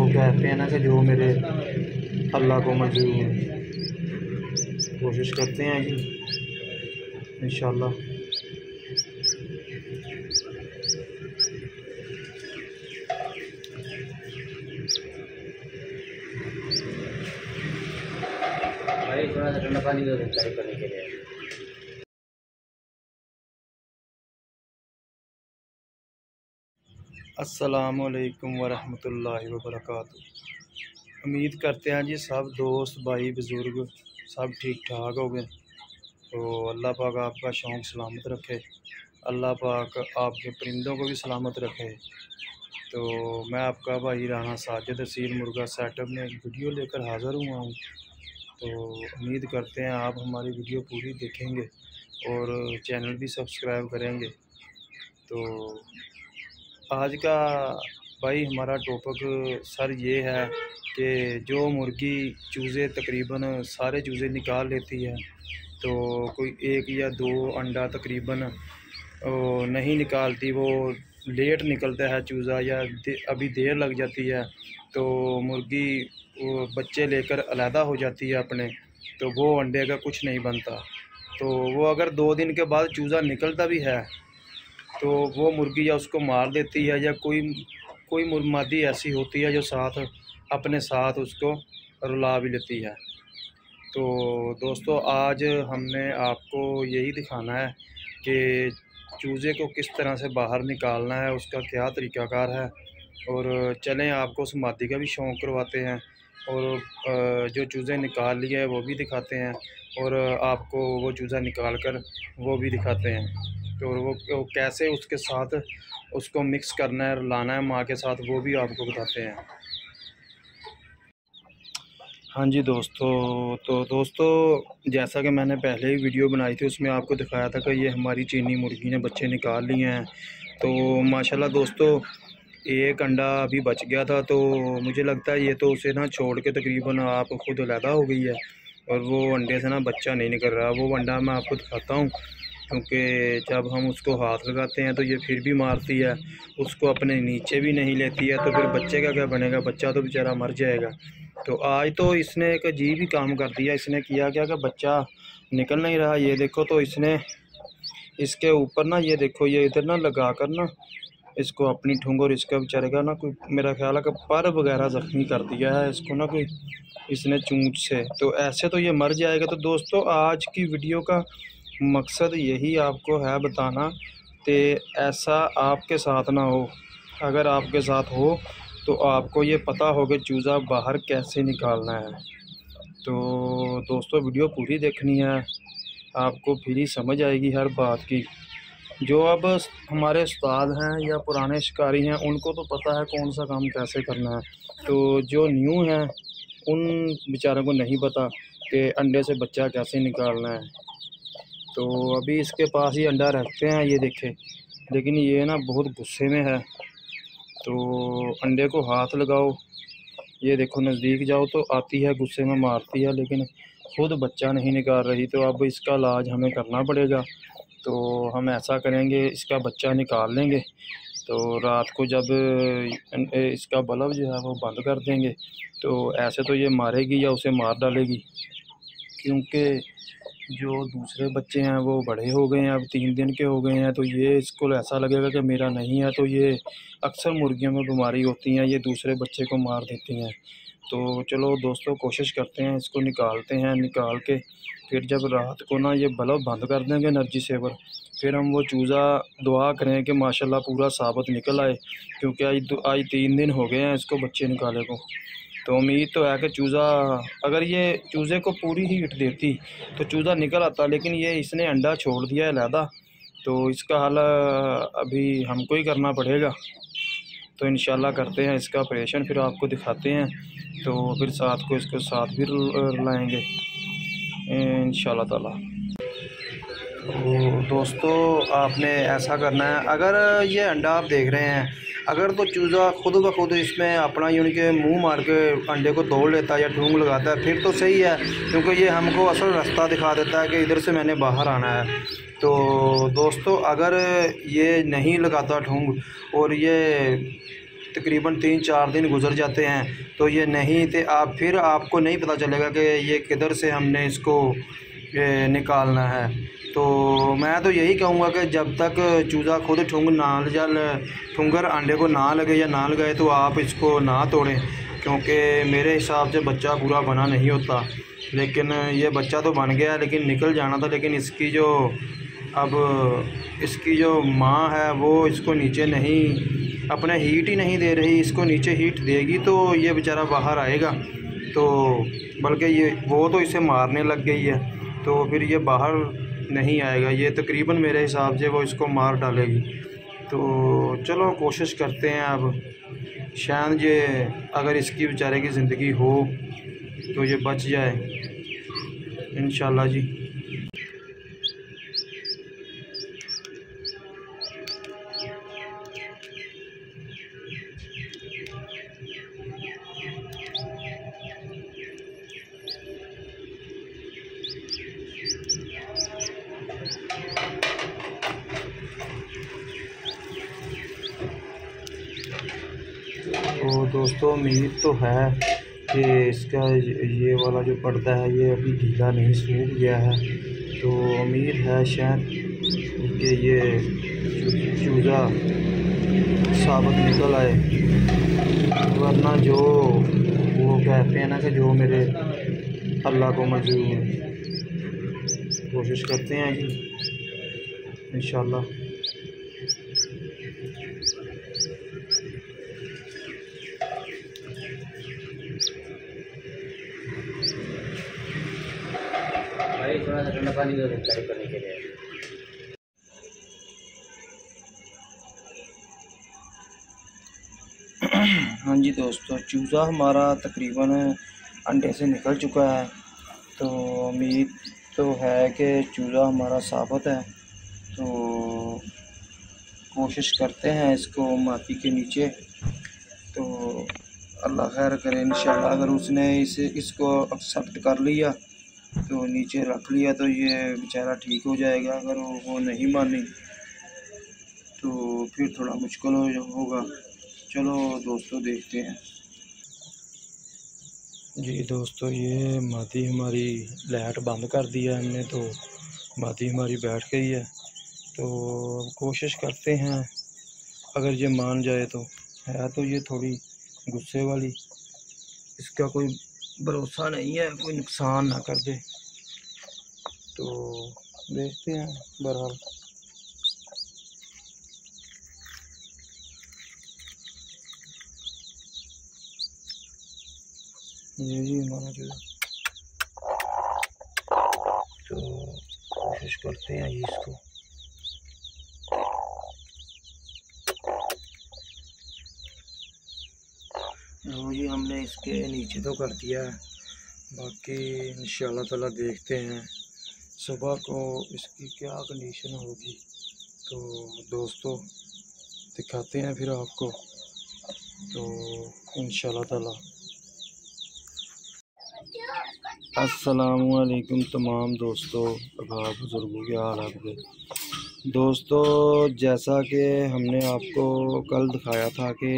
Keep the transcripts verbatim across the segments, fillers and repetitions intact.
कहते हैं ना कि जो मेरे अल्लाह को मंजूर है, कोशिश करते हैं जी इंशाल्लाह। भाई थोड़ा सा ठंडा पानी दो चाय करने के लिए। अस्सलामु अलैकुम वरहमतुल्लाहि वबरकातुहू। उम्मीद करते हैं जी सब दोस्त भाई बुज़ुर्ग सब ठीक ठाक हो गए। तो अल्लाह पाक आपका शौक़ सलामत रखे, अल्लाह पाक आपके परिंदों को भी सलामत रखे। तो मैं आपका भाई राना साजिद असील मुर्गा सेटअप में एक वीडियो लेकर हाज़िर हुआ हूँ। तो उम्मीद करते हैं आप हमारी वीडियो पूरी देखेंगे और चैनल भी सब्सक्राइब करेंगे। तो आज का भाई हमारा टॉपिक सर ये है कि जो मुर्गी चूज़े तकरीबन सारे चूज़े निकाल लेती है, तो कोई एक या दो अंडा तकरीबन नहीं निकालती, वो लेट निकलता है चूज़ा या दे, अभी देर लग जाती है, तो मुर्गी वो बच्चे लेकर अलहदा हो जाती है अपने, तो वो अंडे का कुछ नहीं बनता। तो वो अगर दो दिन के बाद चूज़ा निकलता भी है तो वो मुर्गी या उसको मार देती है, या कोई कोई मादी ऐसी होती है जो साथ अपने साथ उसको रुला भी लेती है। तो दोस्तों आज हमने आपको यही दिखाना है कि चूज़े को किस तरह से बाहर निकालना है, उसका क्या तरीक़ाकार है। और चलें आपको उस मादी का भी शौक़ करवाते हैं और जो चूज़े निकाल लिए वो भी दिखाते हैं, और आपको वो चूज़ा निकाल कर वो भी दिखाते हैं। तो वो, वो कैसे उसके साथ उसको मिक्स करना है, लाना है माँ के साथ, वो भी आपको बताते हैं। हाँ जी दोस्तों, तो दोस्तों जैसा कि मैंने पहले ही वीडियो बनाई थी उसमें आपको दिखाया था कि ये हमारी चीनी मुर्गी ने बच्चे निकाल लिए हैं। तो माशाल्लाह दोस्तों एक अंडा अभी बच गया था, तो मुझे लगता है ये तो उसे ना छोड़ के तकरीबन आप खुद अलहदा हो गई है और वो अंडे से ना बच्चा नहीं निकल रहा। वो अंडा मैं आपको दिखाता हूँ, क्योंकि जब हम उसको हाथ लगाते हैं तो ये फिर भी मारती है, उसको अपने नीचे भी नहीं लेती है, तो फिर बच्चे का क्या बनेगा, बच्चा तो बेचारा मर जाएगा। तो आज तो इसने एक अजीब ही काम कर दिया। इसने किया क्या कि बच्चा निकल नहीं रहा, ये देखो। तो इसने इसके ऊपर ना ये देखो, ये इधर ना लगा कर ना इसको अपनी ठुंग, और इसका बेचारे का ना कोई मेरा ख्याल है कि पर वगैरह ज़ख्मी कर दिया है इसको ना कोई इसने चूंच से, तो ऐसे तो ये मर जाएगा। तो दोस्तों आज की वीडियो का मकसद यही आपको है बताना कि ऐसा आपके साथ ना हो। अगर आपके साथ हो तो आपको ये पता हो कि चूज़ा बाहर कैसे निकालना है। तो दोस्तों वीडियो पूरी देखनी है, आपको फिर ही समझ आएगी हर बात की। जो अब हमारे उस्ताद हैं या पुराने शिकारी हैं उनको तो पता है कौन सा काम कैसे करना है, तो जो न्यू हैं उन बेचारों को नहीं पता कि अंडे से बच्चा कैसे निकालना है। तो अभी इसके पास ही अंडा रखते हैं, ये देखें, लेकिन ये ना बहुत गुस्से में है। तो अंडे को हाथ लगाओ, ये देखो, नज़दीक जाओ तो आती है, गुस्से में मारती है, लेकिन खुद बच्चा नहीं निकाल रही। तो अब इसका इलाज हमें करना पड़ेगा। तो हम ऐसा करेंगे, इसका बच्चा निकाल लेंगे, तो रात को जब इसका बल्ब जो है वो बंद कर देंगे, तो ऐसे तो ये मारेगी या उसे मार डालेगी, क्योंकि जो दूसरे बच्चे हैं वो बड़े हो गए हैं, अब तीन दिन के हो गए हैं। तो ये इसको ऐसा लगेगा कि मेरा नहीं है, तो ये अक्सर मुर्गियों में बीमारी होती हैं, ये दूसरे बच्चे को मार देती हैं। तो चलो दोस्तों कोशिश करते हैं, इसको निकालते हैं। निकाल के फिर जब रात को ना ये बल्ब बंद कर देंगे एनर्जी सेवर, फिर हम वो चूज़ा दुआ करें कि माशाल्लाह पूरा साबित निकल आए, क्योंकि आज आज तीन दिन हो गए हैं इसको बच्चे निकाले को। तो उम्मीद तो है कि चूज़ा, अगर ये चूज़े को पूरी हीट देती तो चूज़ा निकल आता, लेकिन ये इसने अंडा छोड़ दिया है अलहदा, तो इसका हल अभी हमको ही करना पड़ेगा। तो इंशाल्लाह करते हैं इसका ऑपरेशन, फिर आपको दिखाते हैं, तो फिर साथ को इसको साथ भी रुलाएंगे इंशाल्लाह ताला। तो दोस्तों आपने ऐसा करना है, अगर ये अंडा आप देख रहे हैं, अगर तो चूज़ा खुद ब खुद इसमें अपना यूँ के मुंह मार के अंडे को तोड़ लेता है या ठूंग लगाता है, फिर तो सही है, क्योंकि ये हमको असल रास्ता दिखा देता है कि इधर से मैंने बाहर आना है। तो दोस्तों अगर ये नहीं लगाता ठूंग और ये तकरीबन तीन चार दिन गुजर जाते हैं तो ये नहीं तो आप फिर आपको नहीं पता चलेगा कि ये किधर से हमने इसको निकालना है। तो मैं तो यही कहूँगा कि जब तक चूज़ा खुद ठुंग ना जल ठुंगर अंडे को ना लगे या ना लगाए तो आप इसको ना तोड़ें, क्योंकि मेरे हिसाब से बच्चा पूरा बना नहीं होता। लेकिन ये बच्चा तो बन गया लेकिन निकल जाना था, लेकिन इसकी जो अब इसकी जो माँ है वो इसको नीचे नहीं अपने हीट ही नहीं दे रही, इसको नीचे हीट देगी तो ये बेचारा बाहर आएगा। तो बल्कि ये वो तो इसे मारने लग गई है तो फिर ये बाहर नहीं आएगा, ये तकरीबन मेरे हिसाब से वो इसको मार डालेगी। तो चलो कोशिश करते हैं अब, शायद ये अगर इसकी बेचारे की ज़िंदगी हो तो ये बच जाए इंशाल्लाह जी। तो दोस्तों उम्मीद तो है कि इसका ये वाला जो पर्दा है ये अभी ढीला नहीं सूख गया है, तो उम्मीद है शायद कि ये चूज़ा साबित निकल आए, वरना जो वो कहते हैं ना कि जो मेरे अल्लाह को मंजूर है। कोशिश करते हैं जी इंशाल्लाह। भाई थोड़ा सा ठंडा पानी दो फ्राई करने के लिए। हाँ जी दोस्तों, चूज़ा हमारा तकरीबन अंडे से निकल चुका है, तो उम्मीद तो है कि चूज़ा हमारा साबित है। तो कोशिश करते हैं इसको माटी के नीचे, तो अल्लाह खैर करे इंशाल्लाह। अगर उसने इसे इसको एक्सेप्ट कर लिया तो नीचे रख लिया तो ये बेचारा ठीक हो जाएगा, अगर वो, वो नहीं मानी तो फिर थोड़ा मुश्किल हो होगा। चलो दोस्तों देखते हैं जी। दोस्तों ये मादी हमारी लाइट बंद कर दिया हमने, तो मादी हमारी बैठ गई है। तो कोशिश करते हैं अगर ये मान जाए तो, है तो ये थोड़ी गुस्से वाली, इसका कोई भरोसा नहीं है कोई नुकसान ना कर दे, तो देखते हैं बहरहाल। ये जी हमारा जो तो कोशिश करते हैं ये इसको लो जी, हमने इसके नीचे तो कर दिया है, बाकी इंशाल्लाह ताला देखते हैं सुबह को इसकी क्या कंडीशन होगी। तो दोस्तों दिखाते हैं फिर आपको, तो इंशाल्लाह ताला। अस्सलामुअलैकुम तमाम दोस्तों, अभाव बुज़ुर्गों के हाल आपके दोस्तों। जैसा कि हमने आपको कल दिखाया था कि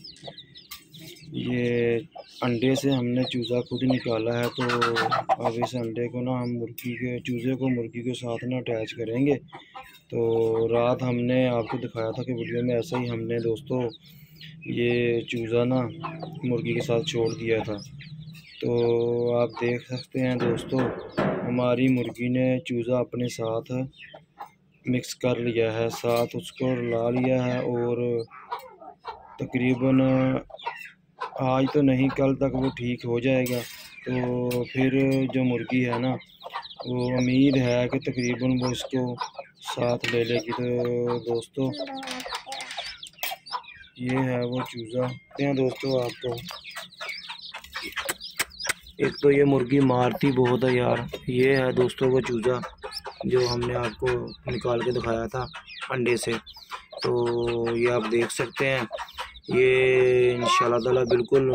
ये अंडे से हमने चूज़ा खुद निकाला है, तो अब इस अंडे को ना हम मुर्गी के चूज़े को मुर्गी के साथ ना अटैच करेंगे। तो रात हमने आपको दिखाया था कि वीडियो में ऐसा ही हमने दोस्तों ये चूज़ा ना मुर्गी के साथ छोड़ दिया था। तो आप देख सकते हैं दोस्तों हमारी मुर्गी ने चूज़ा अपने साथ मिक्स कर लिया है, साथ उसको ला लिया है, और तकरीबन आज तो नहीं कल तक वो ठीक हो जाएगा। तो फिर जो मुर्गी है ना वो उम्मीद है कि तकरीबन वो इसको साथ ले लेगी। तो दोस्तों ये है वो चूज़ा हैं दोस्तों। आपको एक तो ये मुर्गी मारती बहुत है यार। ये है दोस्तों वो चूज़ा जो हमने आपको निकाल के दिखाया था अंडे से। तो ये आप देख सकते हैं, ये इंशाल्लाह ताला बिल्कुल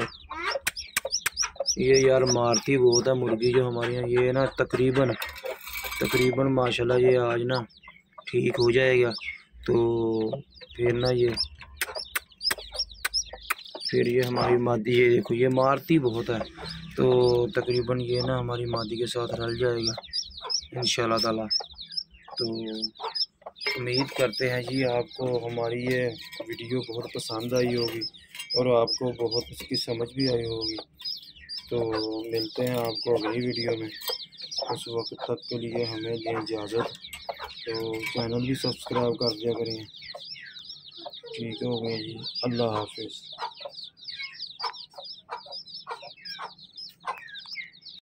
ये यार मारती बहुत है मुर्गी जो हमारे यहाँ। ये ना तकरीबन तकरीबन माशाल्लाह ये आज ना ठीक हो जाएगा। तो फिर ना ये फिर ये हमारी मादी, ये देखो ये मारती बहुत है, तो तकरीबन ये ना हमारी मादी के साथ रल जाएगा इंशाल्लाह ताला। तो उम्मीद करते हैं जी आपको हमारी ये वीडियो बहुत पसंद आई होगी और आपको बहुत इसकी समझ भी आई होगी। तो मिलते हैं आपको अगली वीडियो में, उस वक्त तक के लिए हमें दें इजाज़त। तो चैनल भी सब्सक्राइब कर दिया करें। ठीक हो गया जी, अल्लाह हाफिज़।